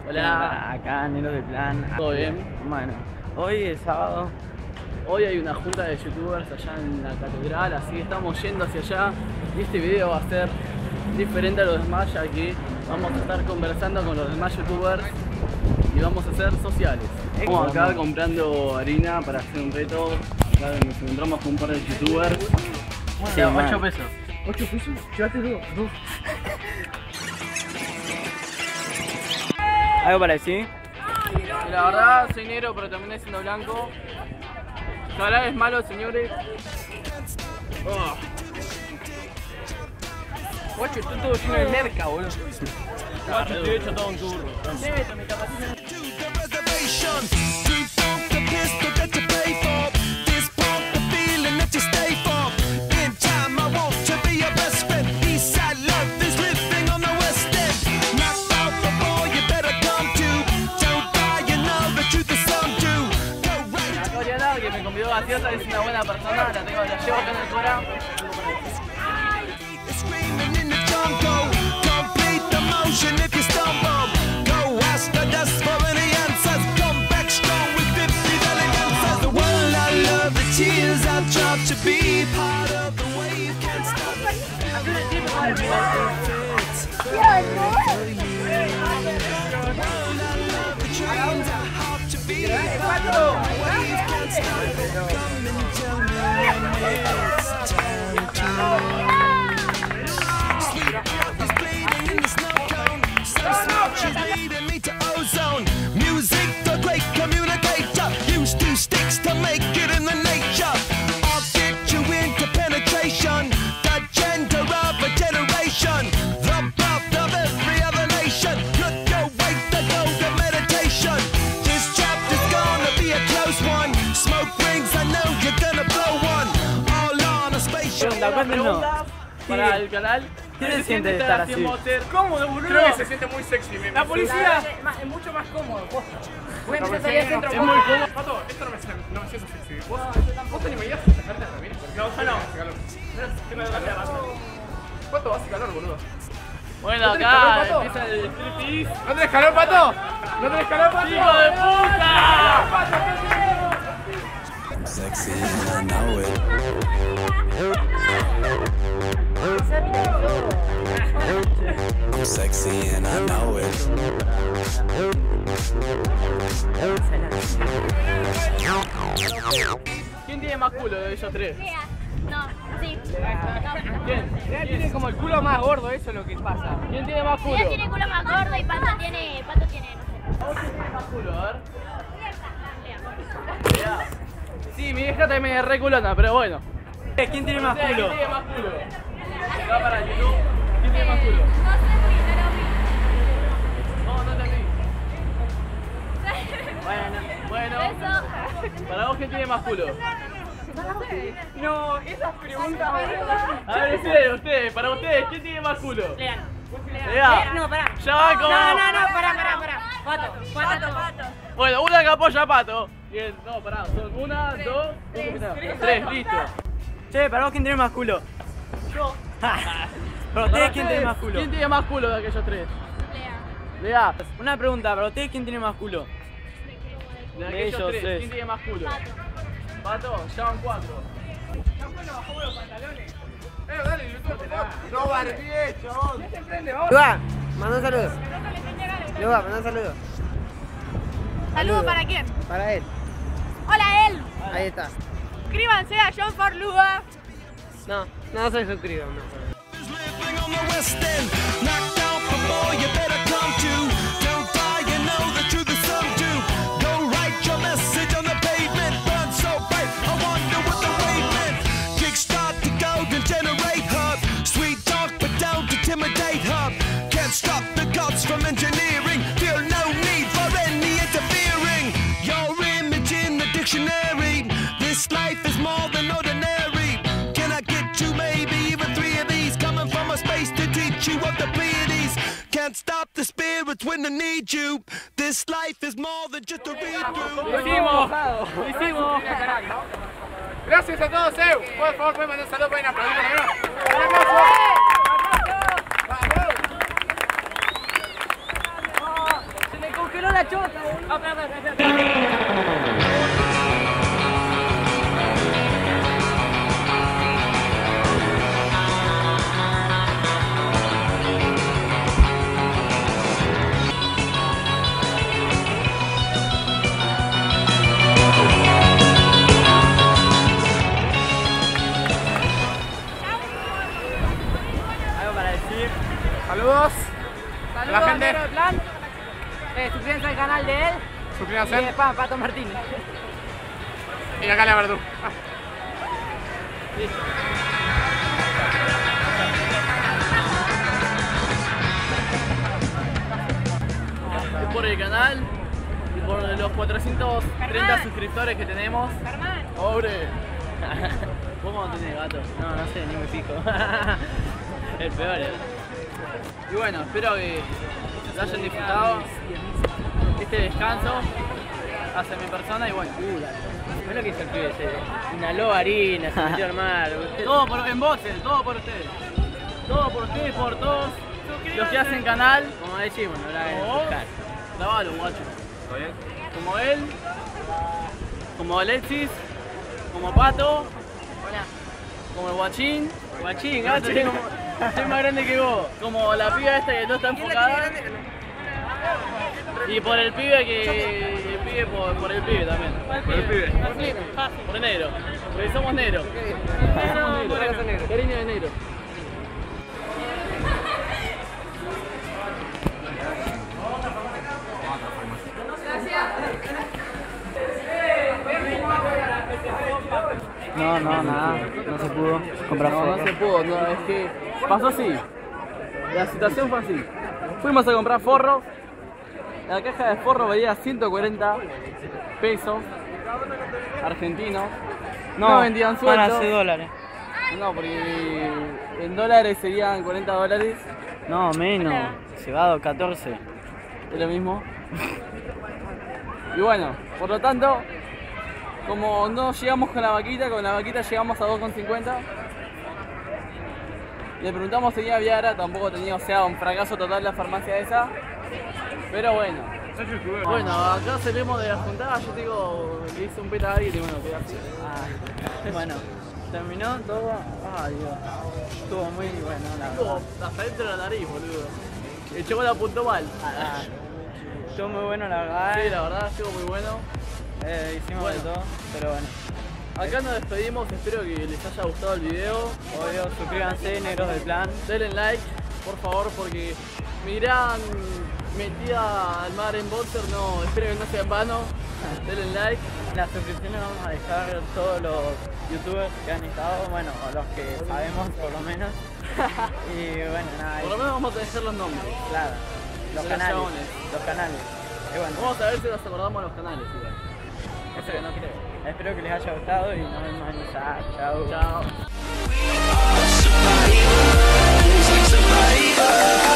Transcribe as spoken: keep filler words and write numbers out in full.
Hola. Acá, Neros del Plan. ¿Todo bien? Bueno, hoy es sábado. Hoy hay una junta de youtubers allá en la catedral, así que estamos yendo hacia allá. Y este video va a ser diferente a los demás, ya que vamos a estar conversando con los demás youtubers y vamos a ser sociales. Estamos acá comprando harina para hacer un reto. Acá nos encontramos con un par de youtubers. Sí, ocho pesos. ¿ocho pesos? Llévate dos. dos. ¿Algo para decir? Y la verdad, soy negro, pero también siendo blanco. Ojalá es malo, señores. Oh. Guacho, estoy todo lleno de merca, boludo. Guacho, estoy hecho todo un turro. Que me convidó gaseosa, es una buena persona, la tengo, la llevo acá en el Cora. Cuéntenos. Para el canal. ¿Qué se siente de estar así? Cómodo, boludo. Creo que se siente muy sexy. Me La policía es mucho más cómodo. Voy a empezar a salir al centro. Es muy cómodo. Pato, esto no me, no me siento sexy. ¿Vos, vos te animarías a sacarte la remera? No, yo no. Hace calor. Pato, hace calor, boludo. Bueno, ¿No tenés acá calor, Pato? empieza el striptease. ¿No tenés calor, Pato? ¿No tenés calor, Pato? ¡Hijo de puta! I'm sexy and I know it. I'm sexy and I know it. ¿Quién tiene más culo de ellos tres? No, sí. ¿Quién? Ella tiene como el culo más gordo, eso es lo que pasa. ¿Quién tiene más culo? Ella tiene culo más gordo y Pato tiene, Pato tiene, no sé. ¿Vos quién tiene más culo? A ver. Lea. Sí, mi vieja también es re culona, pero bueno. ¿Quién tiene más ¿Quién culo? tiene más culo? Acá para YouTube. ¿Quién tiene más culo? No sé, no lo vi. No, no te vi. Bueno, bueno. Eso. Para vos, ¿quién tiene más culo? No, esas preguntas, A ver, ustedes, ustedes, para ustedes, ¿quién tiene más culo? Lean. Lea. No, pará. Ya va como... No, no, no, pará, pará, pará. Pato, pato, pato. Bueno, una que apoya a Pato. Bien, no, pará, son una, dos, tres, tres, tres, listo. Che, para vos, ¿quién tiene más culo? Yo. Para ustedes, ¿quién tiene más culo? ¿Quién tiene más culo de aquellos tres? Lea. Lea. Una pregunta, para ustedes, ¿quién tiene más culo? De De aquellos ellos tres, tres. ¿quién tiene más culo? Pato. Pato, ya van cuatro. Eh, dale, no barbie, chabón. Luga, manda un saludo. Luga, manda un saludo. ¿Saludo para quién? Para él. Hola, él. Ahí está. Suscríbanse a John for Luga. No, no se suscriban. No. Living on the West End, knocked out before you better come to. Don't die, you know the truth is some do. Go write your message on the pavement, burn so bright, I wonder what the wave meant. Kickstart the golden generate hub, sweet talk but don't intimidate hub. Can't stop the gods from engineering, feel no need for any interfering. Your image in the dictionary, this life is more than ordinary. Can I get you maybe even three of these coming from a space to teach you of the Pleiades? Can't stop the spirits when they need you. This life is more than just a redo. Lo hicimos, lo hicimos. Gracias a todos, eh. Por favor, pueden mandar un saludo, pueden aplaudir por ahí. ¡Un aplauso! peló la chota, boludo. Algo para decir. Saludos. Saludos, La gente. negro de plan. Eh, suscríbanse al canal de él. Y Suscríbanse. de Pa- Pato Martínez. Y acá la verdad. Es por el canal y por los cuatrocientos treinta suscriptores que tenemos. ¡Pobre! ¿Vos cómo tenés, gato? No, no sé, ni me fijo. El peor, ¿eh? Y bueno, espero que lo hayan disfrutado este descanso hacia mi persona y bueno. ¿Ves lo que hizo el pibe ese? Inhaló harina, se metió al mar. Usted- Todo por, en voces, todo por ustedes. Todo por ustedes, por todos los que hacen canal. Como decimos, no la hagan Como vos, buscar. grabalo, guacho. Como él, como Alexis, como Pato, como el Guachín. Guachín, Gato, gato, soy, soy más grande que vos. Como la piba esta que no está enfocada. Y por el pibe que. El pibe por, por el pibe también. Por el pibe. Por el negro. Porque somos negros. Somos negros. Cariño de negro. No, no, nada. No se pudo comprar No, no fotos. se pudo, no, es que pasó así. La situación fue así. Fuimos a comprar forro. La caja de forro valía ciento cuarenta pesos argentinos. No, vendían van sueltos. a ser dólares. No, porque en dólares serían cuarenta dólares. No, menos. Cebado catorce. Es lo mismo. Y bueno, por lo tanto, como no llegamos con la vaquita, con la vaquita llegamos a dos con cincuenta. Le preguntamos si tenía Viagra, tampoco tenía, o sea, un fracaso total la farmacia esa. Pero bueno. Bueno, acá salimos de la juntada, yo digo, le hice un beta a alguien y bueno, quedó así. Ah, bueno, terminó todo. Ah, Dios. Estuvo muy bueno, la Estuvo verdad. hasta dentro de la nariz, boludo. El chico la apuntó mal. Ah, estuvo muy bueno, la verdad. Sí, la verdad, estuvo muy bueno. Eh, hicimos Bueno. de todo, pero bueno. Acá nos despedimos, espero que les haya gustado el video. Obvio, suscríbanse, negros del plan. Denle like, por favor, porque mi gran metida al mar en boxer, no, espero que no sea en vano. Denle like. En las suscripciones vamos a dejar todos los youtubers que han estado, bueno, o los que sabemos por lo menos. Y bueno, nada, Por lo menos vamos a dejar los nombres. claro. Los De los canales. chabones. Los canales. Y bueno, Vamos a ver si nos acordamos los canales igual. Eso que no creo. espero que les haya gustado y nos vemos en esa. Chao. Chao. Survivors, like survivors.